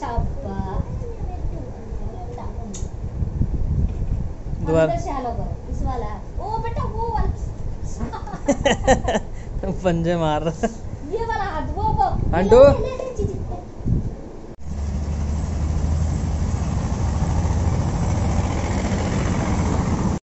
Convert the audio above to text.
दोबारा इस वाला ओ बेटा वो वाला पंजे मार रहा ये वाला हाथ वो हंटू